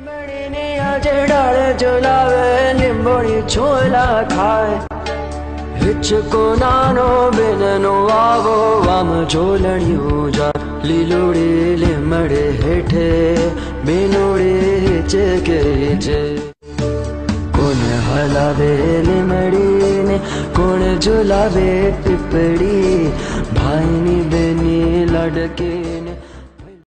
લીમડીની આજે ડાળે ઝુલાવે લીંબોળી છોલા ખાય હિચકો નાનો બેનનો આવો આમ ઝોલણિયું જા લીલોડી લીમડે હેઠે બેનોડી હિચકે છે કોણ હલાવે લીમડીને કોણ ઝુલાવે પીપળી ભાઈની બેની લડકે